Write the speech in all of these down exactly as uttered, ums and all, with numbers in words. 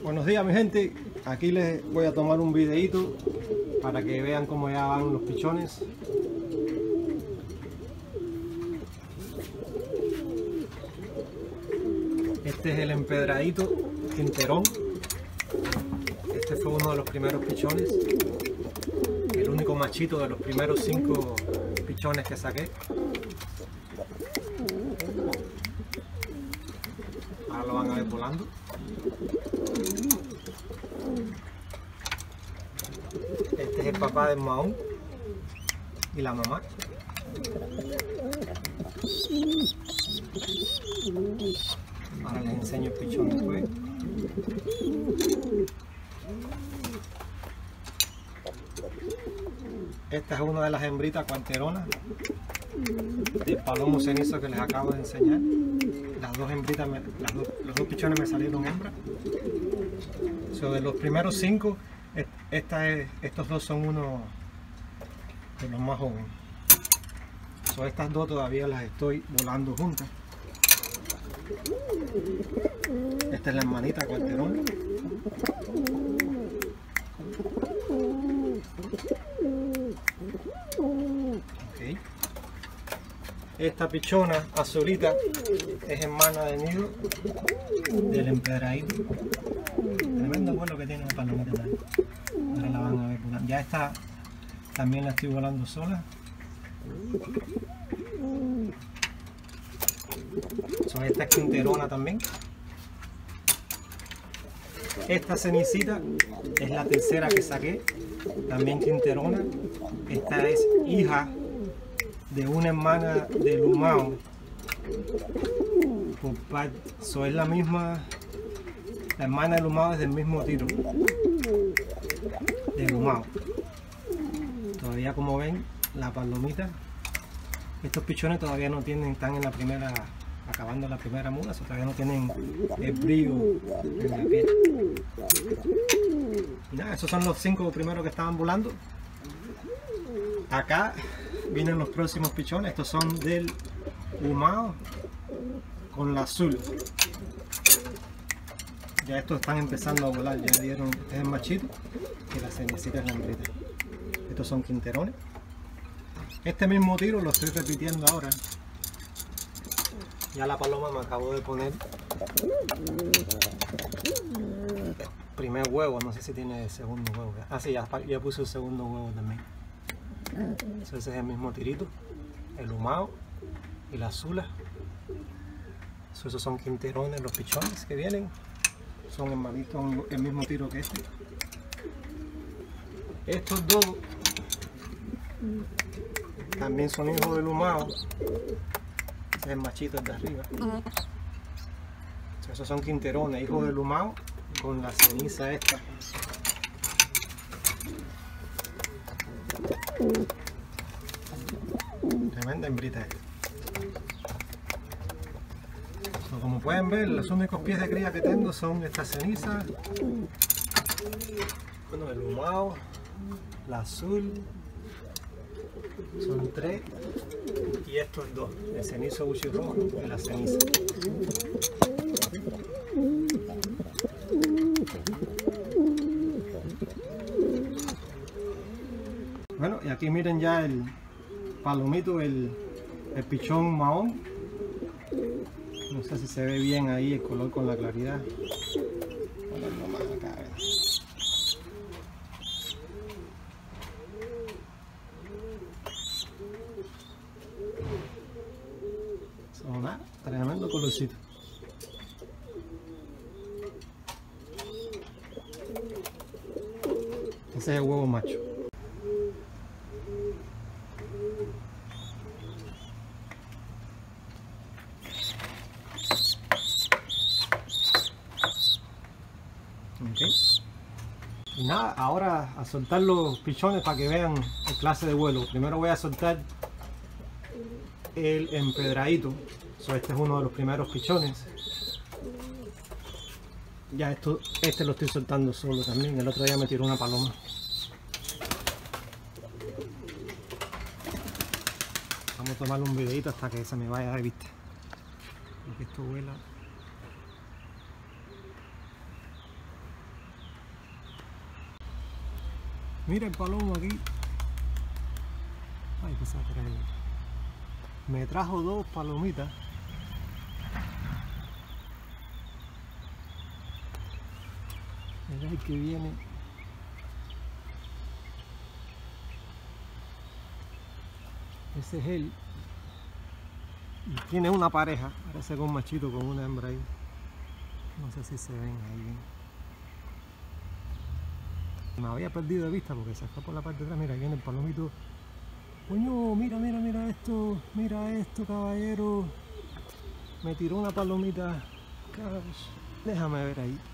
Buenos días mi gente, aquí les voy a tomar un videito para que vean cómo ya van los pichones. Este es el empedradito quinterón. Este fue uno de los primeros pichones, el único machito de los primeros cinco pichones que saqué. Ahora lo van a ver volando. Este es el papá del mahón y la mamá. Ahora les enseño el pichón después. Esta es una de las hembritas cuarteronas del palomo cenizo que les acabo de enseñar. Las dos hembritas, me, las dos, los dos pichones me salieron hembras. So, de los primeros cinco, esta es, estos dos son uno de los más jóvenes. So, estas dos todavía las estoy volando juntas. Esta es la hermanita cuarterona. Okay. Esta pichona azulita es hermana de nido del empedradito. Tremendo vuelo que tiene el palomita también. Ahora la van a ver volando. Ya esta también la estoy volando sola. So, esta es quinterona también. Esta cenicita es la tercera que saqué, también quinterona. Esta es hija de una hermana de Lumao. So, es la misma, la hermana de Lumao es del mismo tiro de Lumao. Todavía, como ven, la palomita, estos pichones todavía no tienen, están en la primera, acabando la primera muda, so todavía no tienen el brillo en la piel. Y nada, esos son los cinco primeros que estaban volando. Acá vienen los próximos pichones. Estos son del Lumao con la azul. Ya estos están empezando a volar, ya dieron, este es el machito y la cenicita es la hembrita. Estos son quinterones. Este mismo tiro lo estoy repitiendo ahora. Ya la paloma me acabó de poner primer huevo, no sé si tiene segundo huevo. Ah, sí, ya, ya puse el segundo huevo también. Entonces ese es el mismo tirito, el Lumao y la azula. Esos son quinterones, los pichones que vienen. Son hermanitos, el mismo tiro que este. Estos dos también son hijos de Lumao. Ese es el machito de arriba. Esos son quinterones, hijos de Lumao con la ceniza esta. Tremenda hembrita esta. So, como pueden ver, los únicos pies de cría que tengo son estas cenizas. Bueno, el Lumao, la azul, son tres, y estos dos, el cenizo buchirrojo y la ceniza. Bueno, y aquí miren ya el palomito, el, el pichón mahón. No sé si se ve bien ahí el color con la claridad. Ponerlo más acá, a ver. Son nada, tremendo colorcito. Ese es el huevo macho. Okay. Y nada, ahora a soltar los pichones para que vean el clase de vuelo. Primero voy a soltar el empedradito. So, este es uno de los primeros pichones. Ya esto, este lo estoy soltando solo también. El otro día me tiró una paloma. Vamos a tomar un videito hasta que se me vaya de vista. Porque esto vuela. Mira el palomo aquí. Ay, pues a traer. Me trajo dos palomitas. Mira el que viene. Ese es él. Y tiene una pareja. Parece con un machito con una hembra ahí. No sé si se ven ahí. Me había perdido de vista porque se fue por la parte de atrás. Mira, ahí viene el palomito. Coño, mira, mira, mira esto. Mira esto, caballero. Me tiró una palomita. Déjame ver ahí.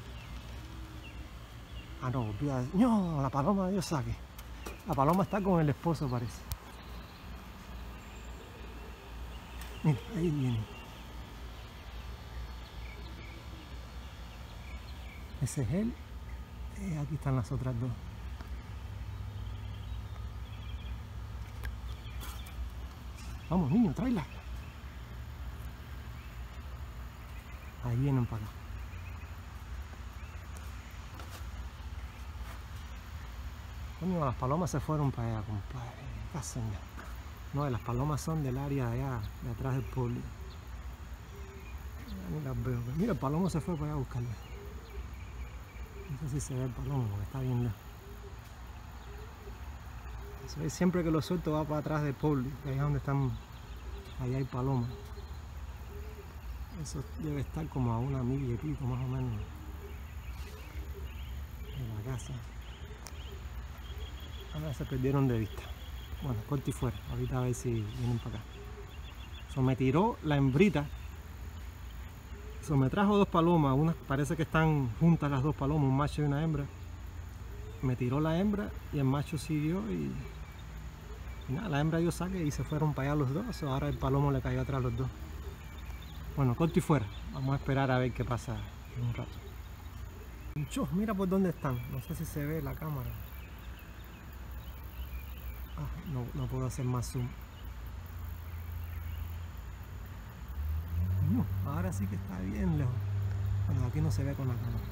Ah, no, olvídate. No, la paloma Dios saque. La paloma está con el esposo, parece. Mira, ahí viene. Ese es él. Eh, aquí están las otras dos. Vamos, niño, tráela. Ahí vienen para acá. Coño, las palomas se fueron para allá, compadre. Pasen ya. No, las palomas son del área de allá, de atrás del pueblo. Ni las veo. Mira, el palomo se fue para allá a buscarla. No sé si se ve el palomo, porque está bien lejos. Eso es, siempre que lo suelto va para atrás del pueblo, que ahí es donde están, allá hay palomas. Eso debe estar como a una milla y pico más o menos de la casa. Ahora se perdieron de vista. Bueno, corto y fuera. Ahorita a ver si vienen para acá. So, me tiró la hembrita. So, me trajo dos palomas. Unas parece que están juntas las dos palomas, un macho y una hembra. Me tiró la hembra y el macho siguió y, y nada, la hembra dio saque y se fueron para allá los dos. So, ahora el palomo le cayó atrás a los dos. Bueno, corto y fuera. Vamos a esperar a ver qué pasa en un rato. Chus, mira por dónde están. No sé si se ve la cámara. Ah, no, no puedo hacer más zoom. No, ahora sí que está bien lejos. Bueno, aquí no se ve con la cámara.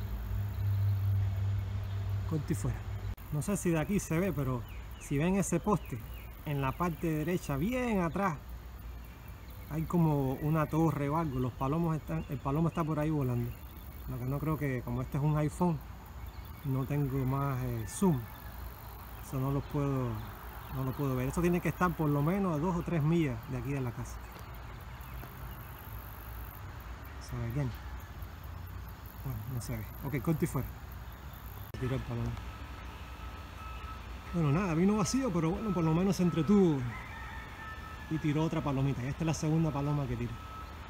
Corto y fuera. No sé si de aquí se ve, pero si ven ese poste en la parte derecha, bien atrás, hay como una torre o algo. Los palomos están, el palomo está por ahí volando. Lo que no creo que, como este es un iPhone, no tengo más eh, zoom. Eso no lo puedo, no lo puedo ver. Eso tiene que estar por lo menos a dos o tres millas de aquí de la casa. ¿Se ve bien? Bueno, no se ve. Ok, corto y fuera. Tiró el palomo. Bueno, nada, vino vacío, pero bueno, por lo menos se entretuvo y tiró otra palomita. Y esta es la segunda paloma que tira.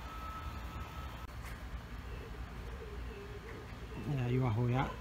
Y ahí bajo ya.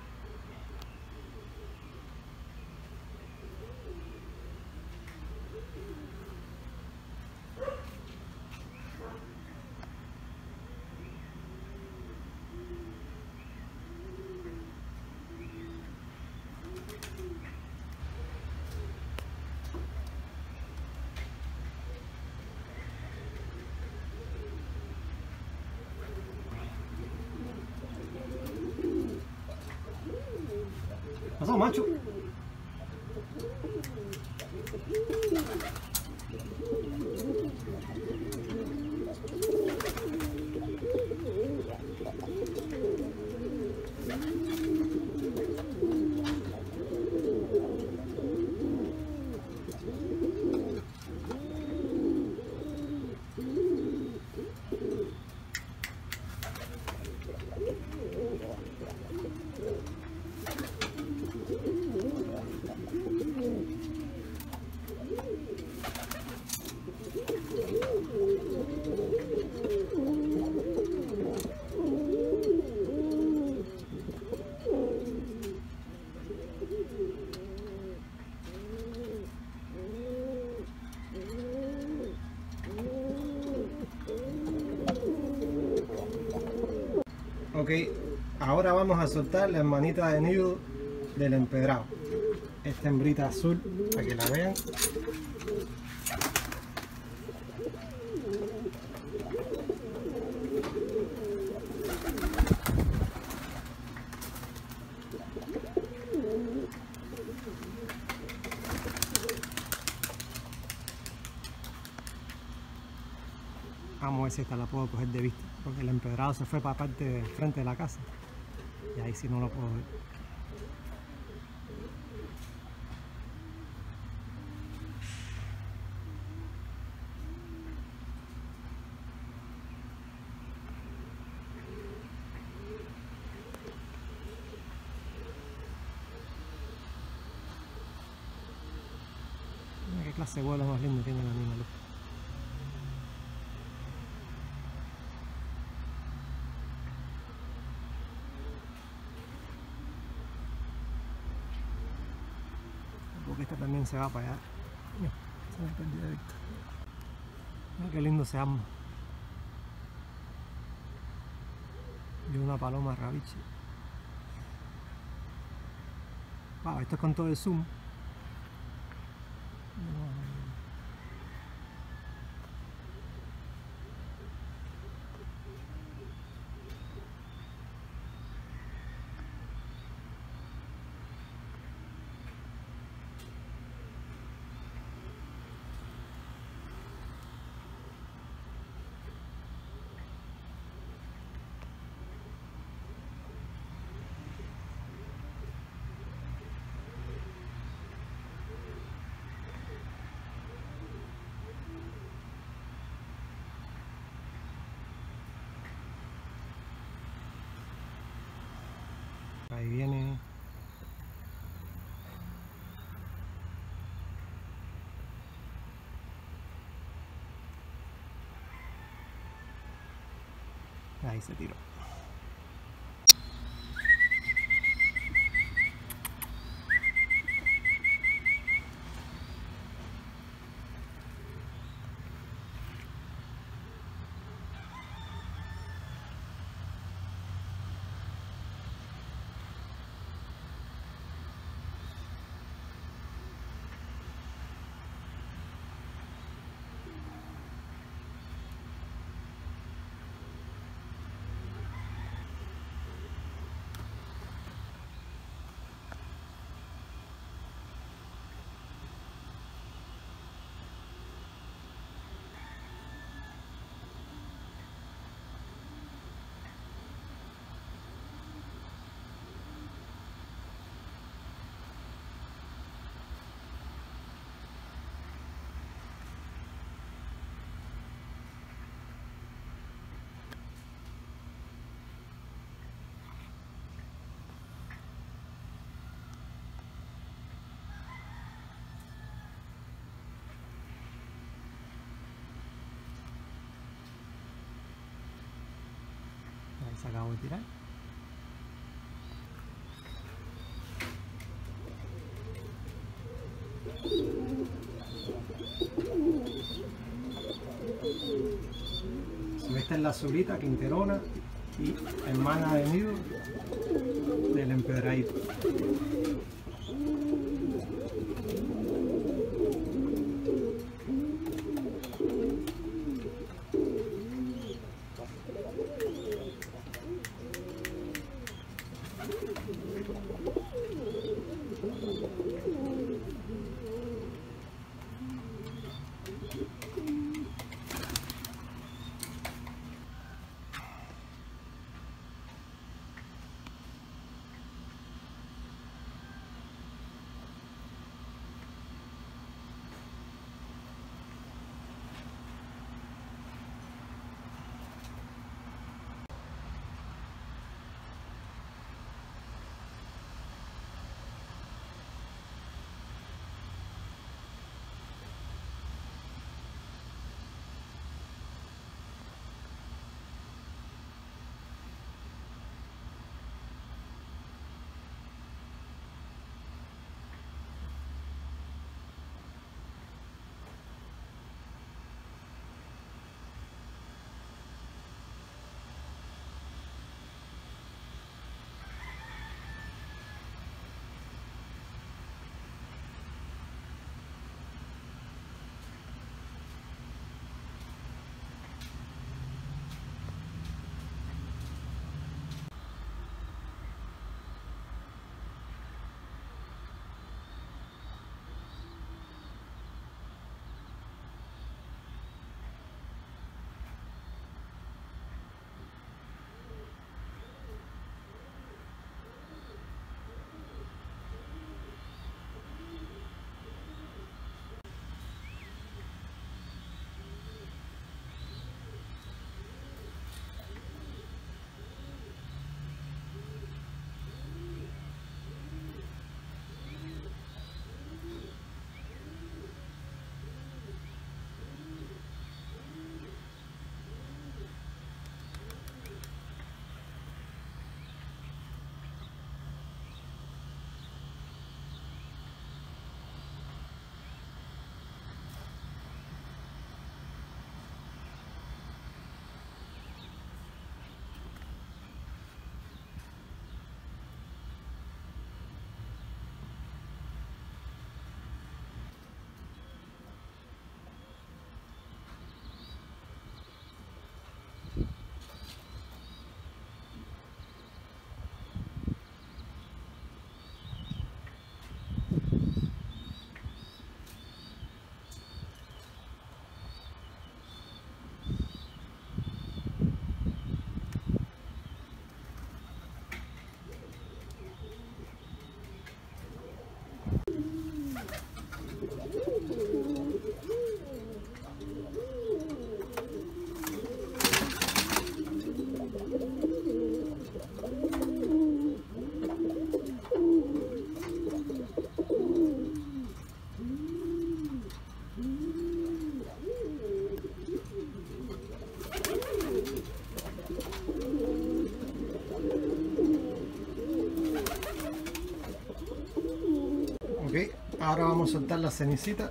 Pasó, macho. Ok, ahora vamos a soltar la hermanita de nido del empedrado. Esta hembrita azul, para que la vean. Vamos a ver si esta la puedo coger de vista, porque el empedrado se fue para la parte de frente de la casa y ahí sí no lo puedo ver. Mira qué clase de vuelo más lindo tiene el animal. Porque esta también se va para allá. Mira, se me perdió de vista. Mira qué lindo se arma. Y una paloma rabiche. Wow, esto es con todo el zoom. Ahí viene. Ahí se tiró. Ahí se acabó de tirar. Esta es la azulita quinterona y hermana de nido del empedradito. Ahora vamos a soltar la cenicita.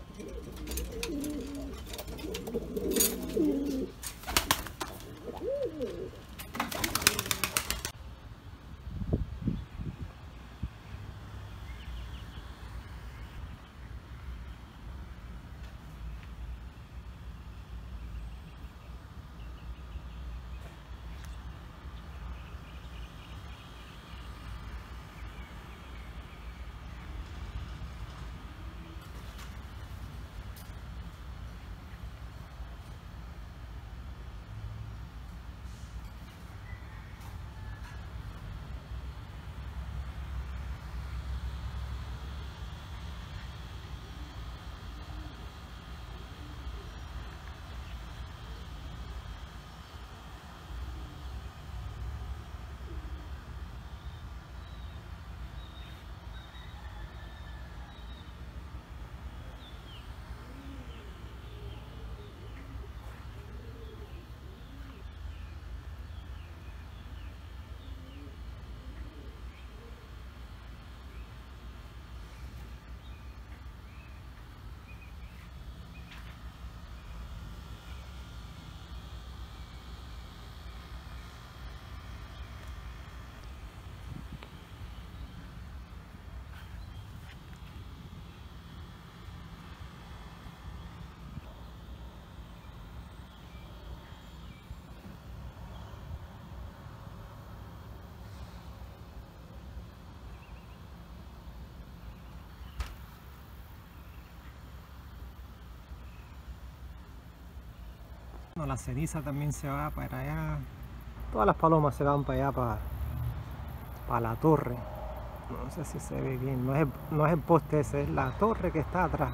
No, la ceniza también se va para allá. Todas las palomas se van para allá, para, para la torre. No sé si se ve bien. No es, no es el poste ese, es la torre que está atrás.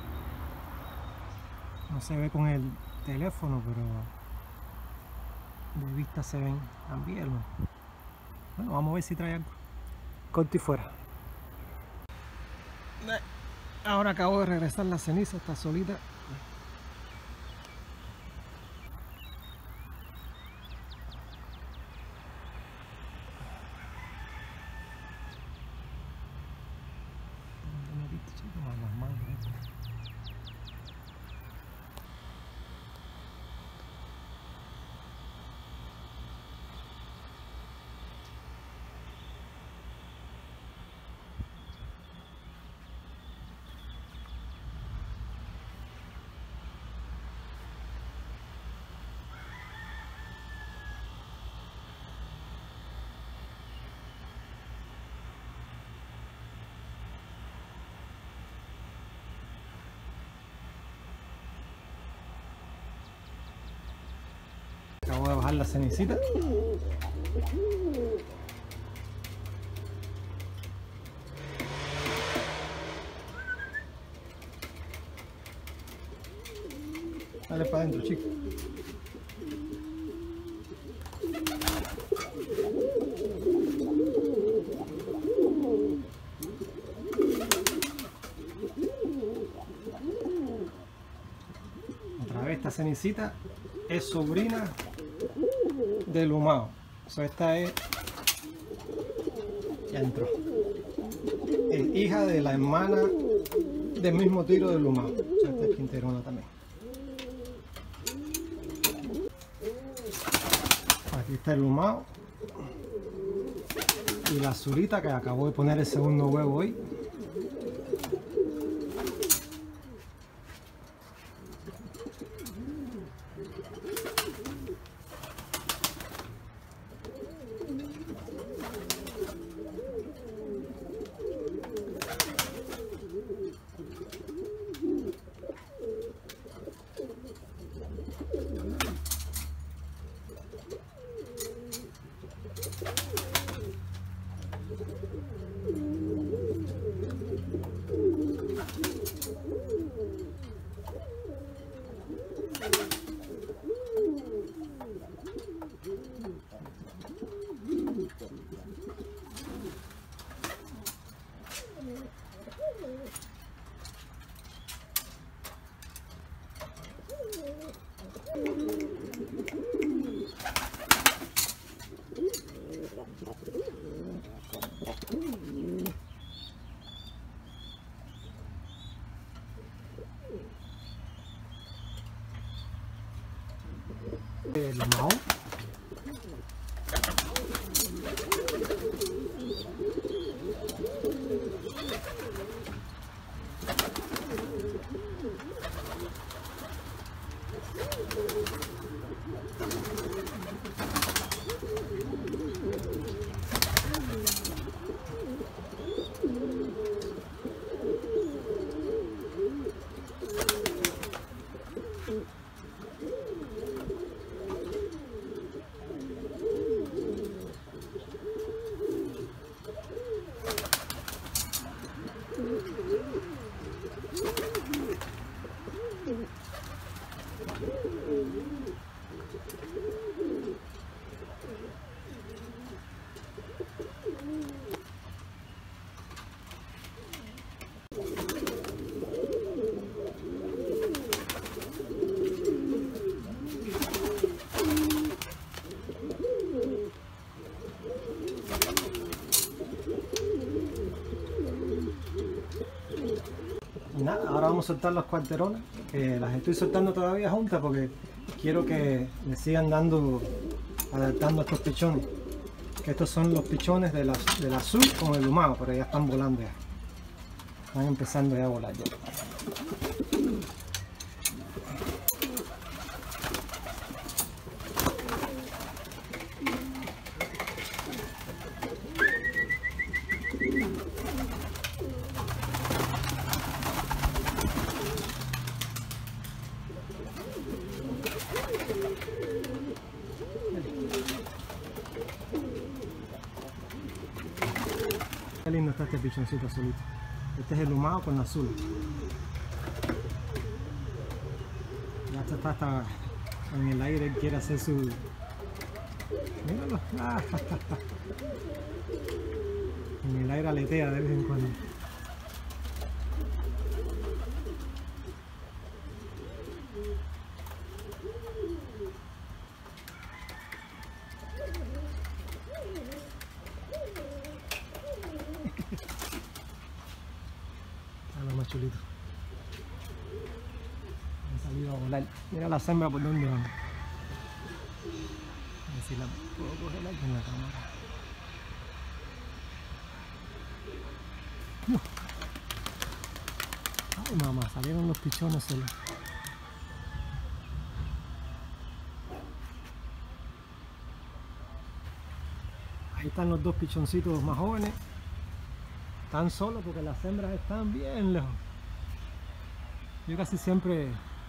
No se ve con el teléfono, pero de vista se ven también. Bueno, vamos a ver si trae algo. Corto y fuera. Ahora acabo de regresar la ceniza, está solita. Acabo de bajar la cenicita. Dale para adentro, chico. Otra vez esta cenicita es sobrina del humao. O sea, esta es, ya entró, es hija de la hermana del mismo tiro del humao. O sea, esta es quinterona también. Aquí está el humao y la azulita, que acabo de poner el segundo huevo hoy. El limón. Y nada, ahora vamos a soltar los cuarterones, que las estoy soltando todavía juntas porque quiero que le sigan dando, adaptando a estos pichones. Que estos son los pichones del, del azul con el humado, pero ya están volando ya. Están empezando ya a volar ya. Qué lindo está este pichoncito azulito. Este es el humado con azul. Ya está, está en el aire, él quiere hacer su... Míralo. Ah, en el aire aletea de vez en cuando. Lo más chulito. Han salido a volar. Mira la hembra por dónde van. A ver si la puedo coger aquí en la cámara. No. Ay mamá, salieron los pichones solos. Ahí están los dos pichoncitos más jóvenes. Están solos porque las hembras están bien lejos. Yo casi siempre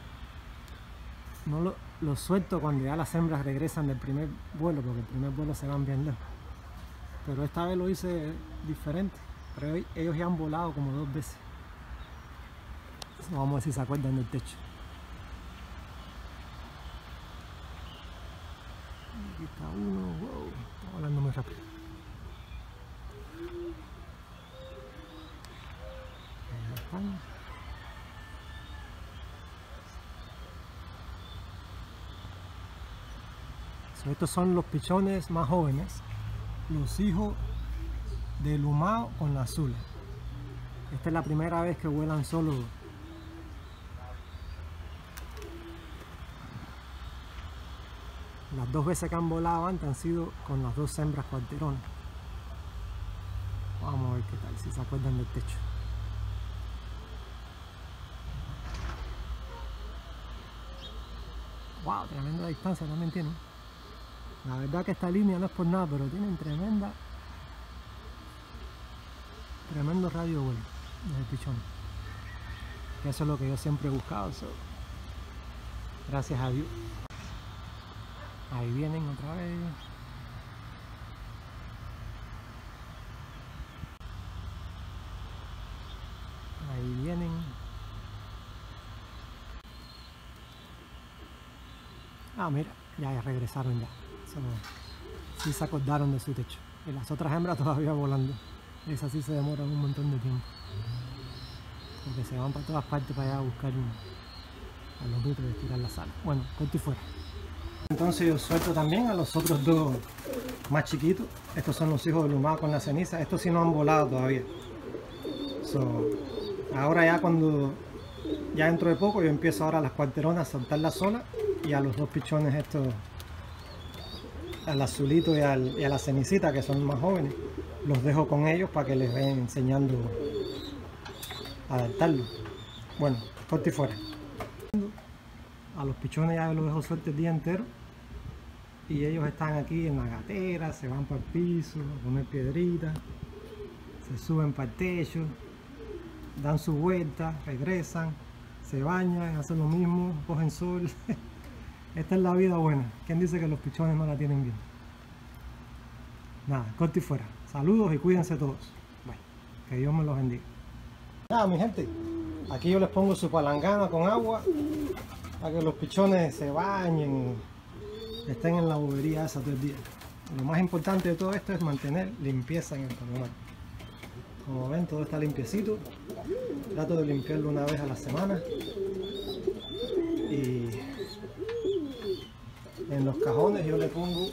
no lo, lo suelto cuando ya las hembras regresan del primer vuelo, porque el primer vuelo se van bien lejos. Pero esta vez lo hice diferente. Pero hoy, ellos ya han volado como dos veces. Vamos a ver si se acuerdan del techo. Aquí está uno, wow, está volando muy rápido. So, estos son los pichones más jóvenes, los hijos del humado con la azul. Esta es la primera vez que vuelan solo. Las dos veces que han volado antes han sido con las dos hembras cuarterones. Vamos a ver qué tal, si se acuerdan del techo. Wow, tremenda distancia también tienen. La verdad que esta línea no es por nada, pero tienen tremenda, tremendo radio vuelo desde pichón. Que eso es lo que yo siempre he buscado. So. Gracias a Dios. Ahí vienen otra vez. Ahí vienen. Ah, mira, ya, ya regresaron ya. So, sí se acordaron de su techo. Y las otras hembras todavía volando. Esas sí se demoran un montón de tiempo. Porque se van para todas partes para allá a buscar un, a los brutos de tirar la sala. Bueno, corto y fuera. Entonces yo suelto también a los otros dos más chiquitos. Estos son los hijos del humado con la ceniza. Estos sí no han volado todavía. So, ahora ya cuando ya dentro de poco yo empiezo ahora a las cuarteronas a soltarlas solas, y a los dos pichones estos, al azulito y, al, y a la cenicita, que son más jóvenes, los dejo con ellos para que les vayan enseñando a adaptarlos. Bueno, corte y fuera. A los pichones ya los dejo sueltos el día entero, y ellos están aquí en la gatera, se van para el piso a poner piedritas, se suben para el techo, dan su vuelta, regresan, se bañan, hacen lo mismo, cogen sol. Esta es la vida buena. ¿Quién dice que los pichones no la tienen bien? Nada, corte y fuera. Saludos y cuídense todos. Bueno, que Dios me los bendiga. Nada, mi gente, aquí yo les pongo su palangana con agua para que los pichones se bañen y estén en la bobería esa todo el día. Lo más importante de todo esto es mantener limpieza en el palomar. Como ven, todo está limpiecito. Trato de limpiarlo una vez a la semana. Y en los cajones yo le pongo,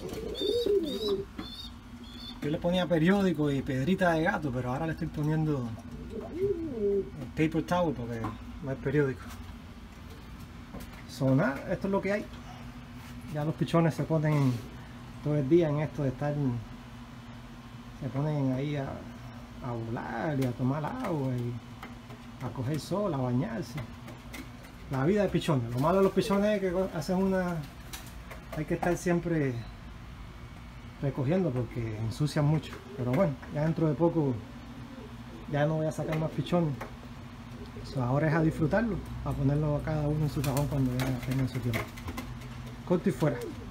yo le ponía periódico y piedrita de gato, pero ahora le estoy poniendo paper towel porque no hay periódico. So, nada, esto es lo que hay. Ya los pichones se ponen todo el día en esto de estar, se ponen ahí a, a volar y a tomar agua y a coger sol, a bañarse. La vida de pichones. Lo malo de los pichones es que hacen una, hay que estar siempre recogiendo porque ensucian mucho. Pero bueno, ya dentro de poco ya no voy a sacar más pichones. So, ahora es a disfrutarlo, a ponerlo a cada uno en su cajón cuando ya tengan su tiempo. Corte y fuera.